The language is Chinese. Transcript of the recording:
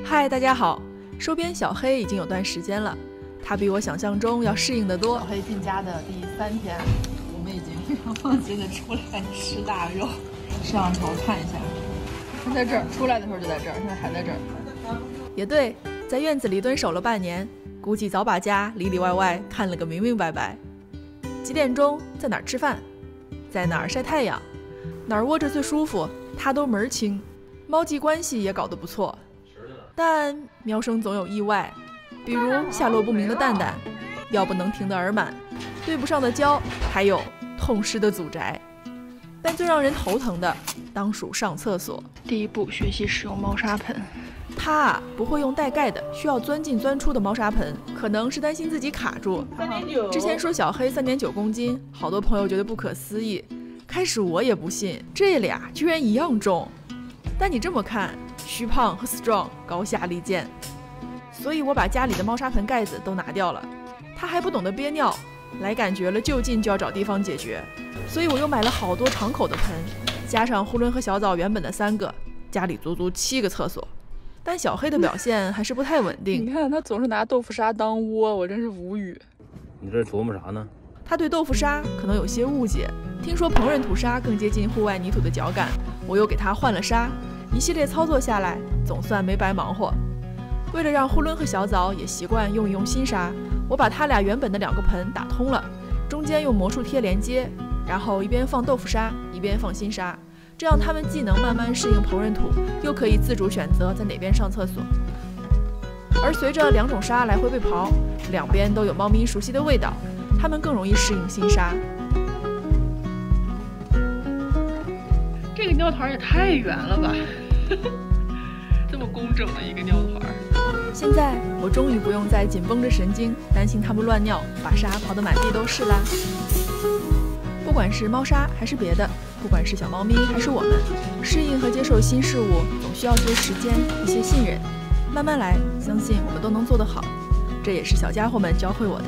嗨，大家好！收编小黑已经有段时间了，他比我想象中要适应得多。 小黑进家的第3天，我们已经非常放心的出来吃大肉。摄像头看一下，他在这儿，出来的时候就在这儿，现在还在这儿。 也对，在院子里蹲守了半年，估计早把家里里外外看了个明明白白。几点钟，在哪儿吃饭，在哪儿晒太阳，哪儿窝着最舒服，他都门儿清。猫际关系也搞得不错，但喵生总有意外，比如下落不明的蛋蛋，要不能停的耳螨，对不上的胶，还有痛失的祖宅。但最让人头疼的当属上厕所。 第一步，学习使用猫砂盆。 他不会用带盖的需要钻进钻出的猫砂盆，可能是担心自己卡住。之前说小黑3.9公斤，好多朋友觉得不可思议，开始我也不信，这俩居然一样重。但你这么看，虚胖和 strong 高下立见。所以我把家里的猫砂盆盖子都拿掉了。他还不懂得憋尿，来感觉了就近就要找地方解决，所以我又买了好多长口的盆，加上呼伦和小枣原本的3个，家里足足7个厕所。但小黑的表现还是不太稳定。 你看他总是拿豆腐砂当窝，我真是无语。 你这琢磨啥呢？ 他对豆腐砂可能有些误解，听说烹饪土砂更接近户外泥土的脚感，我又给他换了砂。一系列操作下来，总算没白忙活。为了让呼伦和小枣也习惯用一用新砂，我把他俩原本的2个盆打通了，中间用魔术贴连接，然后一边放豆腐砂，一边放新砂，这样他们既能慢慢适应烹饪土，又可以自主选择在哪边上厕所。而随着2种砂来回被刨，两边都有猫咪熟悉的味道，它们更容易适应新砂。 这个尿团也太圆了吧！这么工整的一个尿团。 现在我终于不用再紧绷着神经担心它们乱尿，把沙刨得满地都是啦。不管是猫砂还是别的，不管是小猫咪还是我们，适应和接受新事物总需要些时间，一些信任，慢慢来，相信我们都能做得好。这也是小家伙们教会我的。